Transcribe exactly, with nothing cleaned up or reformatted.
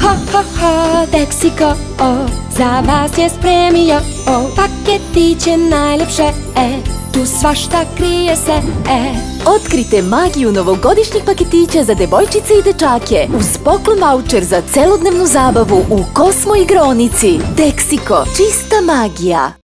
ha, ha, ha, Dexyco, o, za vas je spremio, o, paketiće najlepše, e, tu svašta krije se, e. Otkrite magiju novogodišnjih paketića za devojčice i dečake uz poklon vaučer za celodnevnu zabavu u 𝐂𝐎𝐿 igraonici. Dexyco, čista magija.